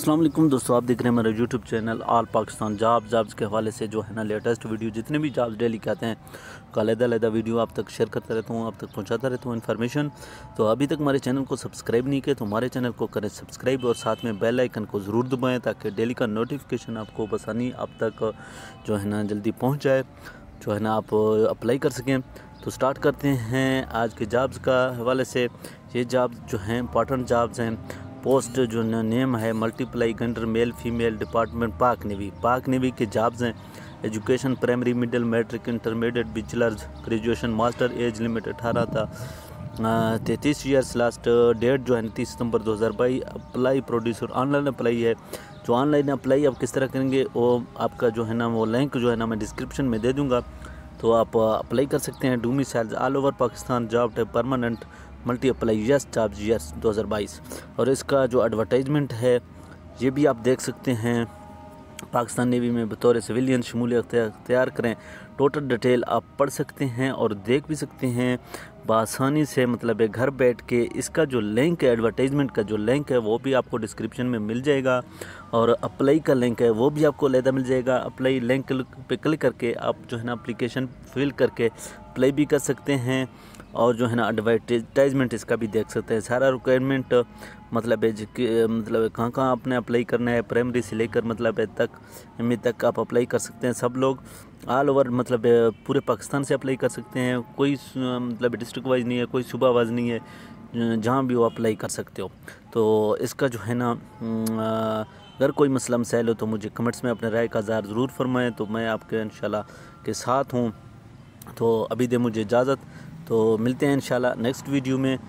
अस्सलाम वालेकुम दोस्तों, आप देख रहे हैं मेरा YouTube channel all Pakistan jobs के हवाले से जो है ना लेटेस्ट वीडियो जितने भी जॉब्स डेली के आते हैं का अलग वीडियो आप तक शेयर करता रहता हूँ, आप तक पहुँचाता रहता हूँ इन्फॉर्मेशन। तो अभी तक हमारे चैनल को सब्सक्राइब नहीं किया तो हमारे चैनल को करें सब्सक्राइब और साथ में बेल आइकन को ज़रूर दबाएँ ताकि डेली का नोटिफिकेशन आपको बसानी आप तक जो है ना जल्दी पहुँच जाए, जो है ना आप अप्लाई कर सकें। तो स्टार्ट करते हैं आज के जॉब्स का हवाले से। ये जॉब्स जो हैं इंपॉर्टेंट जॉब्स हैं। पोस्ट जो नेम है multiply gender male female department Pak navy के जॉब्स हैं। Education primary middle matric intermediate bachelors graduation master. Age limit 18 था 33 ईयर्स। लास्ट डेट जो है 30 सितंबर 2022। अप्लाई प्रोड्यूसर ऑनलाइन अप्लाई है। जो ऑनलाइन अप्लाई आप किस तरह करेंगे वो आपका जो है ना वो लिंक जो है ना मैं डिस्क्रिप्शन में दे दूँगा, तो आप अप्लाई कर सकते हैं। Domiciles all over Pakistan job type permanent multi apply yes jobs yes 2022। और इसका जो एडवर्टाइजमेंट है ये भी आप देख सकते हैं। पाकिस्तान नेवी में बतौर सिविलियन शमूलियत अख्तियार करें। टोटल डिटेल आप पढ़ सकते हैं और देख भी सकते हैं बआसानी से, मतलब है घर बैठ के। इसका जो लिंक है एडवर्टाइजमेंट का जो लिंक है वो भी आपको डिस्क्रिप्शन में मिल जाएगा और अप्लाई का लिंक है वो भी आपको अलहदा मिल जाएगा। अप्लाई लिंक पे क्लिक करके आप जो है ना एप्लीकेशन फिल करके अप्लाई भी कर सकते हैं और जो है ना एडवर्टाइजमेंट इसका भी देख सकते हैं। सारा रिक्वायरमेंट मतलब है मतलब कहाँ कहाँ आपने अप्लाई करना है, प्राइमरी से लेकर मतलब तक एमए तक आप अप्लाई कर सकते हैं। सब लोग ऑल ओवर मतलब पूरे पाकिस्तान से अप्लाई कर सकते हैं। कोई मतलब डिस्ट्रिक्ट वाइज नहीं है, कोई सूबा वाइज नहीं है, जहाँ भी वो अप्लाई कर सकते हो। तो इसका जो है ना अगर कोई मसला मसाइल हो तो मुझे कमेंट्स में अपने राय का इज़हार ज़रूर फरमाएँ, तो मैं आपके इंशाल्लाह के साथ हूँ। तो अभी दे मुझे इजाज़त, तो मिलते हैं इंशाल्लाह नेक्स्ट वीडियो में।